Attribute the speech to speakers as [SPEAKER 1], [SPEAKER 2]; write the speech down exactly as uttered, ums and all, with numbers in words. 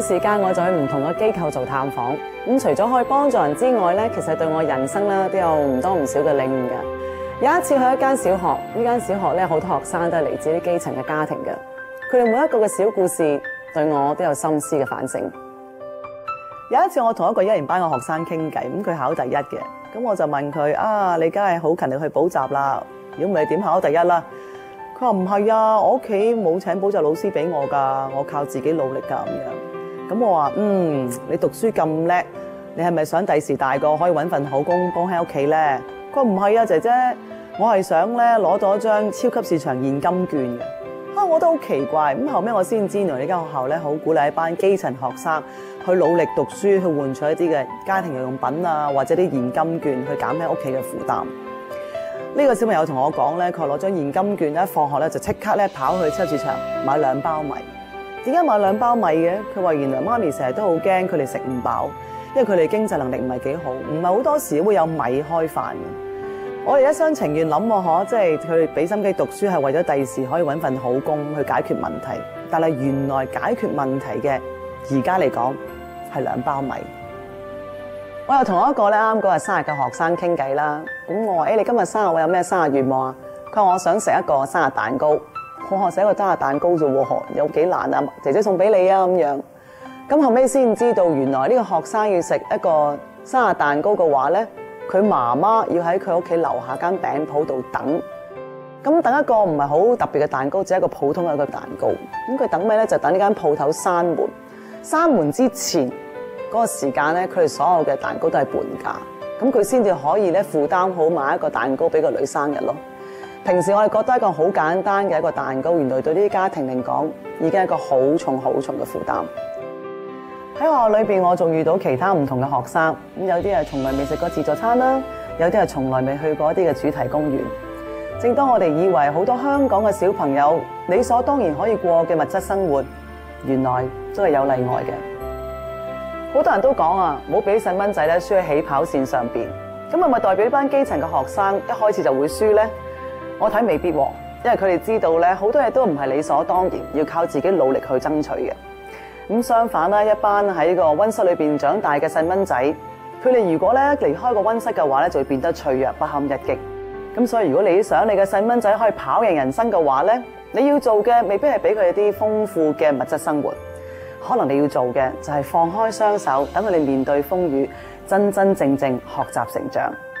[SPEAKER 1] 時間我就去唔同嘅機構做探訪。咁除咗可以幫助人之外咧，其實對我人生咧都有唔多唔少嘅領悟嘅。有一次去一間小學，呢間小學咧好多學生都係嚟自啲基層嘅家庭嘅，佢哋每一個嘅小故事對我都有深思嘅反省。有一次我同一個一年班嘅學生傾偈，咁佢考第一嘅，咁我就問佢啊，你梗係好勤力去補習啦，如果唔係點考第一啦？佢話唔係啊，我屋企冇請補習老師俾我㗎，我靠自己努力㗎咁樣。咁我話嗯，你讀書咁叻，你係咪想第時大個可以揾份好工幫喺屋企咧？佢話唔係啊，姐姐，我係想咧攞到一張超級市場現金券嘅。啊，我都好奇怪，咁後尾我先知原來呢間學校咧好鼓勵一班基層學生去努力讀書，去換取一啲嘅家庭用品啊，或者啲現金券去減輕屋企嘅負擔。呢個小朋友同我講咧，佢攞張現金券咧，放學咧就即刻咧跑去超級市場買兩包米。點解買兩包米嘅？佢話原來媽咪成日都好驚佢哋食唔飽，因為佢哋經濟能力唔係幾好，唔係好多時會有米開飯嘅。我哋一廂情願諗喎，嗬，即係佢哋俾心機讀書係為咗第時可以揾份好工去解決問題，但係原來解決問題嘅而家嚟講係兩包米。我又同一個咧啱嗰日生日嘅學生傾偈啦，咁我話：誒、欸，你今日生日會有咩生日願望啊？佢話：我想食一個生日蛋糕。我話：食一個生日蛋糕啫喎，有幾難啊？姐姐送俾你啊咁樣。咁後尾先知道，原來呢個學生要食一個生日蛋糕嘅話咧，佢媽媽要喺佢屋企樓下間餅鋪度等。咁等一個唔係好特別嘅蛋糕，只係一個普通嘅一個蛋糕。咁佢等咩咧？就等呢間鋪頭閂門。閂門之前嗰個時間咧，佢哋所有嘅蛋糕都係半價，咁佢先至可以咧負擔好買一個蛋糕俾個女生日咯。平時我哋覺得一個好簡單嘅一個蛋糕，原來對呢啲家庭嚟講已經係一個好重好重嘅負擔。喺學校裏邊，我仲遇到其他唔同嘅學生，咁有啲係從來未食過自助餐啦，有啲係從來未去過一啲嘅主題公園。正當我哋以為好多香港嘅小朋友理所當然可以過嘅物質生活，原來都係有例外嘅。好多人都講啊，唔好俾細蚊仔咧輸喺起跑線上邊，咁係咪代表呢班基層嘅學生一開始就會輸呢？我睇未必，因為佢哋知道咧好多嘢都唔係理所當然，要靠自己努力去爭取嘅。咁相反啦，一班喺個溫室裏邊長大嘅細蚊仔，佢哋如果咧離開個溫室嘅話咧，就會變得脆弱不堪一擊。咁所以如果你想你嘅細蚊仔可以跑贏人生嘅話咧，你要做嘅未必係俾佢哋啲豐富嘅物質生活。可能你要做嘅就係放開雙手，等佢哋面對風雨，真真正正學習成長。